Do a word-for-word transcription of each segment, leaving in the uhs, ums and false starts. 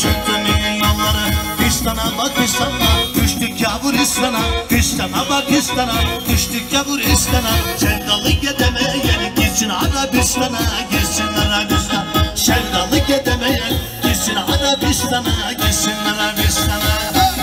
Çöktüğümün yolları Fistan'a bak Fistan'a, düştük Yavuristan'a. Fistan'a bak Fistan'a, düştük Yavuristan'a. Sevdalı gidemeyen gitsin Arabistan'a, gitsin Arabistan'a. Sevdalı gidemeyen gitsin Arabistan'a, gitsin Arabistan'a.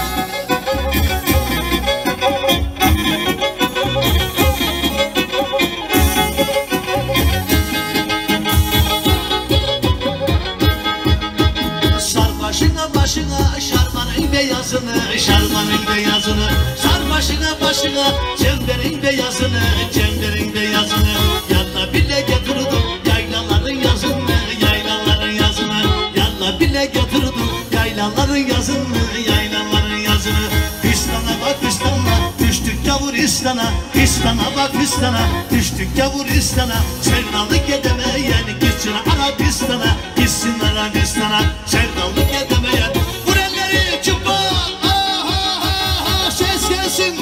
Başına şarmanın beyazını, şarmanın beyazını. Sar başına başına çemberin beyazını, çemberin beyazını. Yanına bile getirdim yaylaların yazını, yaylaların yazını. Yanına bile getirdim yaylaların yazını, yaylaların yazını. Fistan'a bak Fistan'a, düştük Yavuristan'a. Fistan'a bak Fistan'a, düştük Yavuristan'a. Sevdalık edemeyen gitsin Arabistan'a, gitsin Arabistan'a. Sevdalık edemeyen burelleri çıpa, ah ah ah, ses gelsin.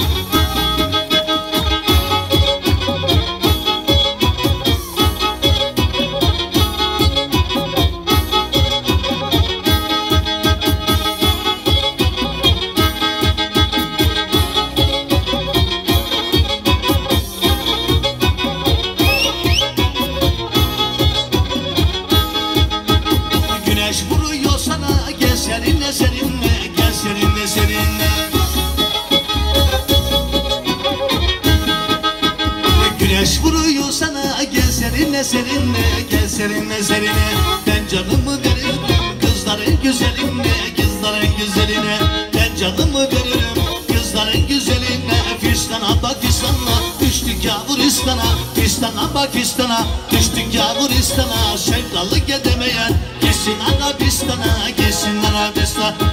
Güneş vuruyor sana, gel serinle serinle, gel serinle serinle. Güneş vuruyor sana, gel serinle serinle, gel serinle serinle. Ben canımı veririm kızların güzeline, kızların güzeline. Ben canımı veririm kızların güzeline. Fistan'a bak Fistan'a, düştük Yavuristan'a. Fistan'a bak Fistan'a, düştük Yavuristan'a. Sevdalık edemeyen gitsin Arabistan'a, gitsin Arabistan'a.